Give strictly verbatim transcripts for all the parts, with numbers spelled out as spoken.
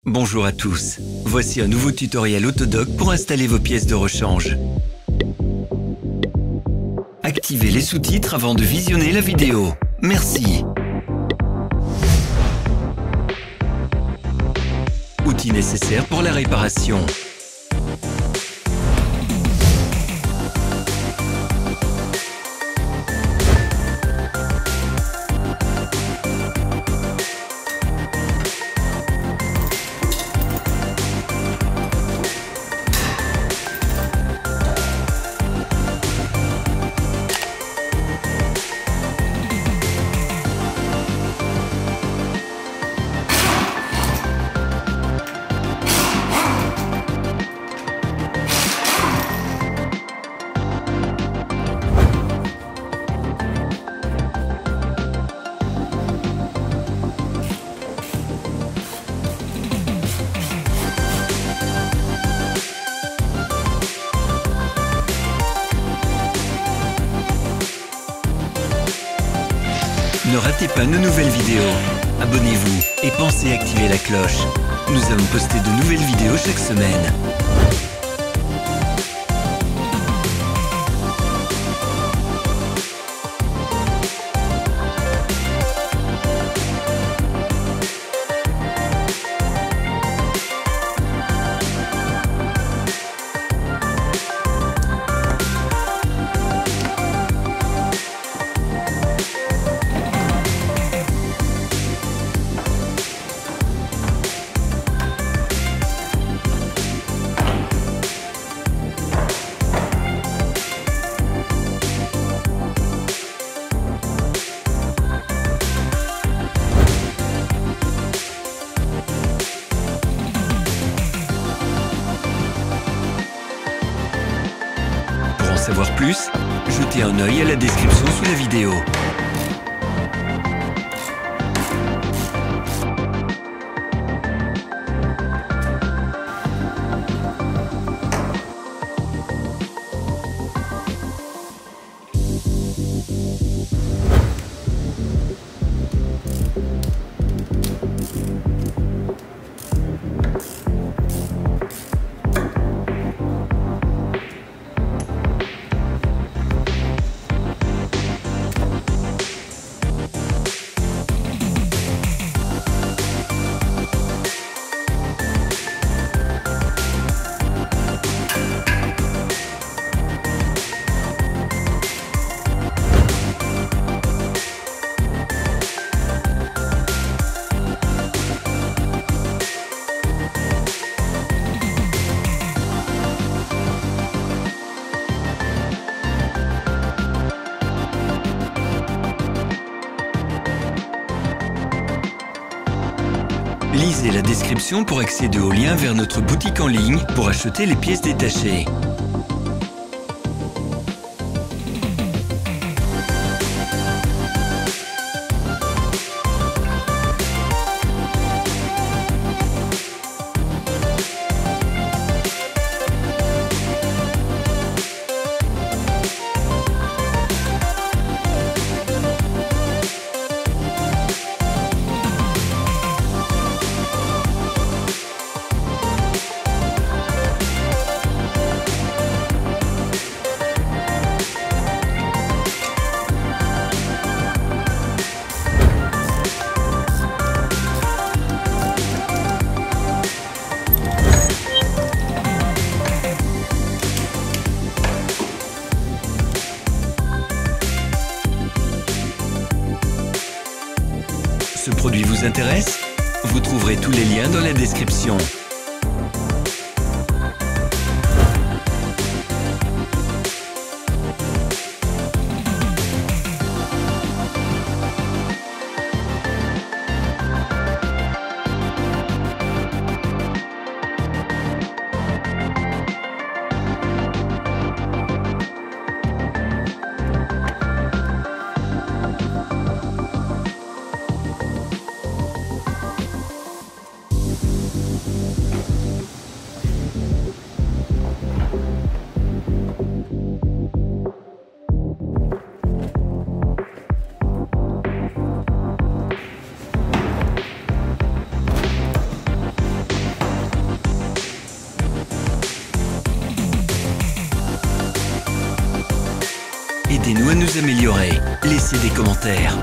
Bonjour à tous, voici un nouveau tutoriel Autodoc pour installer vos pièces de rechange. Activez les sous-titres avant de visionner la vidéo. Merci. Outils nécessaires pour la réparation. Ne ratez pas nos nouvelles vidéos. Abonnez-vous et pensez à activer la cloche. Nous allons poster de nouvelles vidéos chaque semaine. Pour en savoir plus, jetez un œil à la description sous la vidéo. Lisez la description pour accéder au lien vers notre boutique en ligne pour acheter les pièces détachées. Ce produit vous intéresse? Vous trouverez tous les liens dans la description. Aidez-nous à nous améliorer. Laissez des commentaires.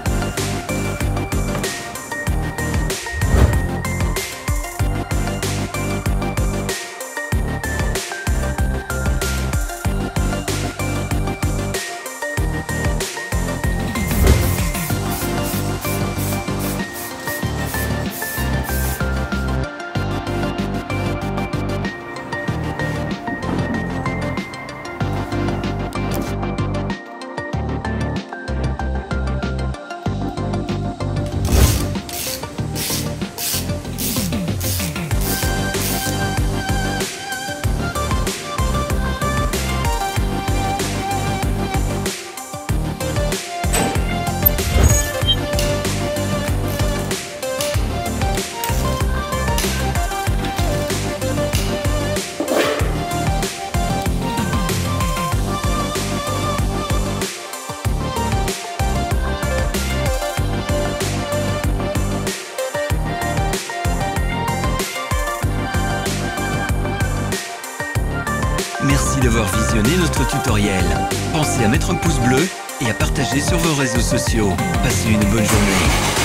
Merci d'avoir visionné notre tutoriel. Pensez à mettre un pouce bleu et à partager sur vos réseaux sociaux. Passez une bonne journée.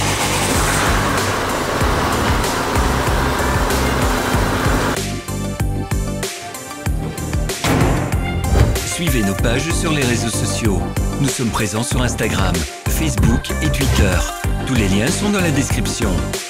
Suivez nos pages sur les réseaux sociaux. Nous sommes présents sur Instagram, Facebook et Twitter. Tous les liens sont dans la description.